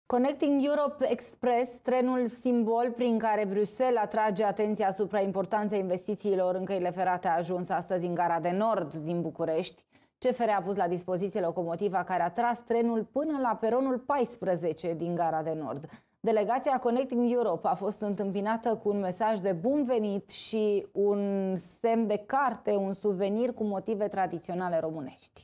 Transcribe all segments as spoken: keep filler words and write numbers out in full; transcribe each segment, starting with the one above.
Connecting Europe Express, trenul simbol prin care Bruxelles atrage atenția asupra importanței investițiilor în căile ferate, a ajuns astăzi în Gara de Nord din București. C F R a pus la dispoziție locomotiva care a tras trenul până la peronul paisprezece din Gara de Nord. Delegația Connecting Europe a fost întâmpinată cu un mesaj de bun venit și un semn de carte, un suvenir cu motive tradiționale românești.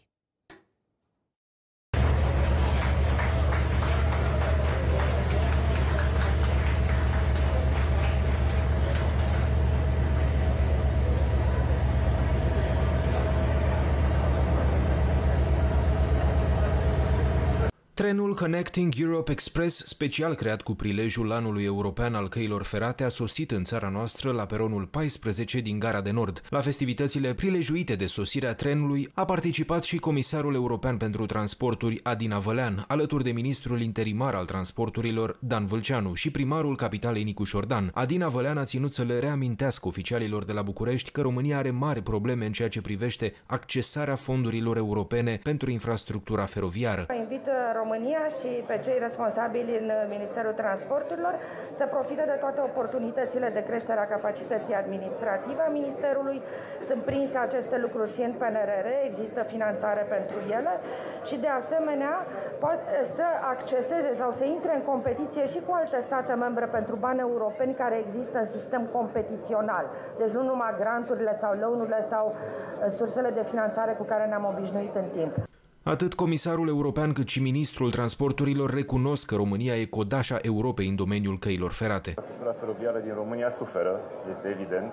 Trenul Connecting Europe Express, special creat cu prilejul Anului European al Căilor Ferate, a sosit în țara noastră la peronul paisprezece din Gara de Nord. La festivitățile prilejuite de sosirea trenului a participat și Comisarul European pentru Transporturi Adina Vălean, alături de ministrul interimar al transporturilor Dan Vâlceanu și primarul capitalei Nicu Șordan. Adina Vălean a ținut să le reamintească oficialilor de la București că România are mari probleme în ceea ce privește accesarea fondurilor europene pentru infrastructura feroviară. Invit România și pe cei responsabili în Ministerul Transporturilor să profite de toate oportunitățile de creștere a capacității administrative a Ministerului. Sunt prinse aceste lucruri și în P N R R, există finanțare pentru ele și de asemenea pot să acceseze sau să intre în competiție și cu alte state membre pentru bani europeni care există în sistem competițional. Deci nu numai granturile sau loan-urile sau sursele de finanțare cu care ne-am obișnuit în timp. Atât comisarul european cât și ministrul transporturilor recunosc că România e codașa Europei în domeniul căilor ferate. Infrastructura feroviară din România suferă, este evident.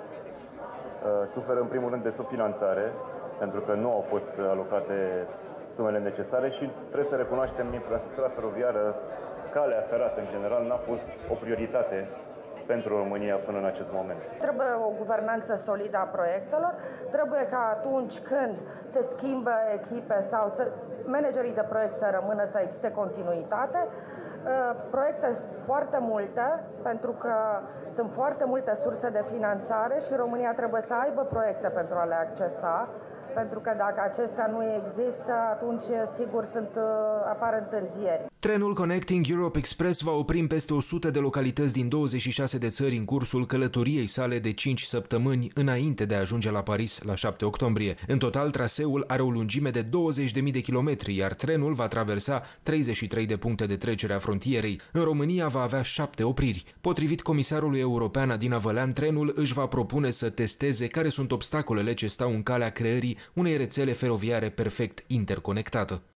Suferă în primul rând de subfinanțare, pentru că nu au fost alocate sumele necesare și trebuie să recunoaștem că infrastructura feroviară, calea ferată în general, n-a fost o prioritate pentru România până în acest moment. Trebuie o guvernanță solidă a proiectelor, trebuie ca atunci când se schimbă echipe sau să, managerii de proiect să rămână, să existe continuitate. Proiecte foarte multe, pentru că sunt foarte multe surse de finanțare și România trebuie să aibă proiecte pentru a le accesa, pentru că dacă acestea nu există, atunci sigur sunt, apar întârzieri. Trenul Connecting Europe Express va opri în peste o sută de localități din douăzeci și șase de țări în cursul călătoriei sale de cinci săptămâni înainte de a ajunge la Paris la șapte octombrie. În total, traseul are o lungime de douăzeci de mii de kilometri, iar trenul va traversa treizeci și trei de puncte de trecere a frontierei. În România va avea șapte opriri. Potrivit comisarului european Adina Vălean, trenul își va propune să testeze care sunt obstacolele ce stau în calea creării unei rețele feroviare perfect interconectată.